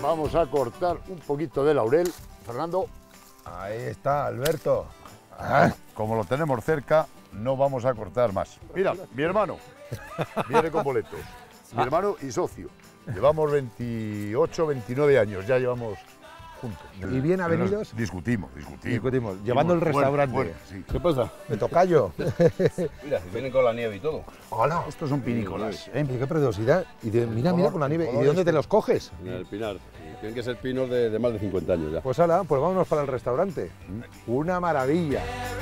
Vamos a cortar un poquito de laurel. Fernando. Ahí está, Alberto. Como lo tenemos cerca, no vamos a cortar más. Mira, mi hermano viene con boletos. Mi hermano y socio. Llevamos 28, 29 años, ya llevamos juntos. ¿Y bien avenidos? Discutimos. Llevando el restaurante. Bueno, sí. ¿Qué pasa? Me tocayo. Mira, vienen con la nieve y todo. Hola. Estos son pinícolas. Qué preciosidad. Y mira con la nieve. ¿Y de dónde te los coges? En el Pinar. Tienen que ser pinos de más de 50 años ya. Pues hala, pues vámonos para el restaurante. Una maravilla.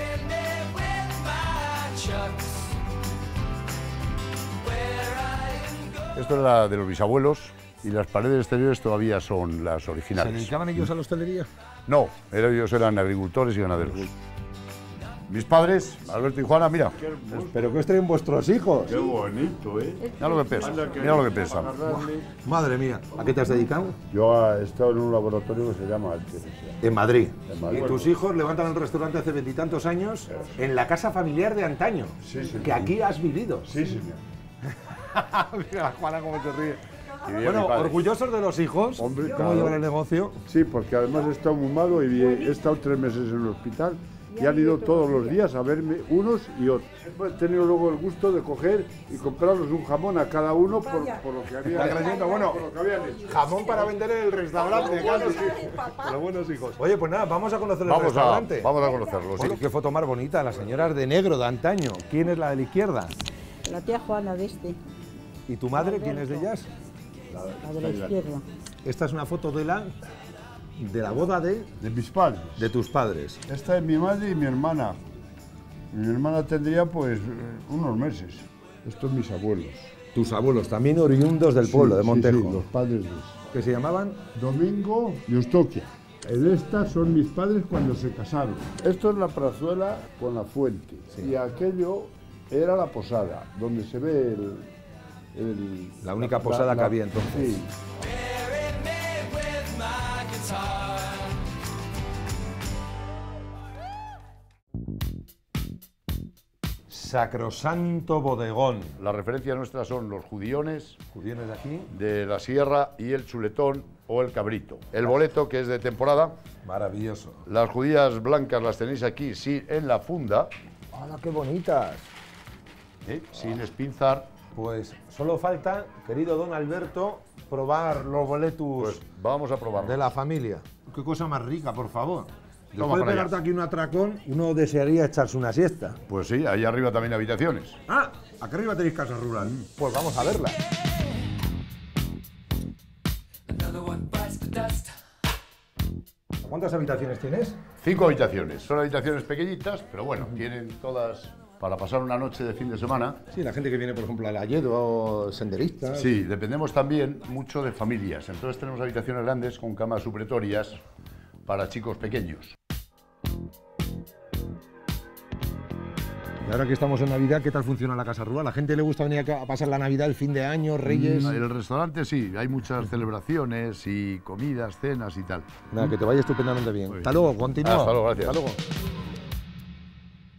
Esto es la de los bisabuelos y las paredes exteriores todavía son las originales. ¿Se dedicaban ellos a la hostelería? No, ellos eran agricultores y ganaderos. Mis padres, Alberto y Juana, mira. ¿Pero qué os traen vuestros hijos? Qué bonito, ¿eh? Mira lo que pesa, mira lo que pesa. Madre mía, ¿a qué te has dedicado? Yo he estado en un laboratorio que se llama Alteresia. En Madrid. En Madrid. Y tus hijos levantan el restaurante hace veintitantos años en la casa familiar de antaño. Sí, sí. Que aquí has vivido. Sí, señor. Mira, Juana, cómo te ríe. Y bien, Bueno, mi padre. orgullosos de los hijos. Hombre, ¿Cómo claro. llevan el negocio? Sí, porque además he estado muy malo y he estado 3 meses en el hospital y han ido todos los días a verme unos y otros. He tenido luego el gusto de coger y comprarles un jamón a cada uno por lo que habían Está creciendo, bueno, por lo que habían hecho. jamón para vender en el restaurante. Los buenos hijos. Oye, pues nada, vamos a conocer el Vamos restaurante. a conocerlo, sí. Bueno, qué foto más bonita, las señoras de negro de antaño. ¿Quién es la de la izquierda? La tía Juana de este, ¿Y tu madre? ¿Quién es de ellas? la de la izquierda. Esta es una foto de la boda de De mis padres. tus padres. Esta es mi madre y mi hermana. Mi hermana tendría pues unos meses. Estos mis abuelos. Tus abuelos, también oriundos del pueblo de Sí, Montejo. sí, los padres de ¿Que se llamaban? Domingo y Eustoquia. El estas son mis padres cuando se casaron. Esto es la plazuela con la fuente. Y aquello era la posada, donde se ve La única posada que había entonces. Sí. Sacrosanto bodegón. Las referencias nuestras son los judiones Judiones de aquí. de la sierra y el chuletón o el cabrito. El boleto, que es de temporada. Maravilloso. Las judías blancas las tenéis aquí, sí, en la funda, ¡Hala, qué bonitas! sin espinzar. Pues solo falta, querido don Alberto, probar los boletus Pues vamos a probarlo. de la familia. Qué cosa más rica, por favor. Toma Después de para allá. pegarte aquí un atracón, uno desearía echarse una siesta. Pues sí, ahí arriba también habitaciones. Ah, acá arriba tenéis casa rural. Pues vamos a verla. ¿Cuántas habitaciones tienes? 5 habitaciones. Son habitaciones pequeñitas, pero bueno, tienen todas para pasar una noche de fin de semana. Sí, la gente que viene, por ejemplo, al Alledo, senderistas. Sí, dependemos también mucho de familias. Entonces tenemos habitaciones grandes con camas supletorias para chicos pequeños. Y ahora que estamos en Navidad, ¿qué tal funciona la casa rural? ¿A la gente le gusta venir acá a pasar la Navidad, el fin de año, Reyes? En el restaurante sí, hay muchas celebraciones y comidas, cenas y tal. Nada, que te vaya estupendamente bien. Muy Hasta bien. luego, continúa. Hasta luego, gracias. Hasta luego.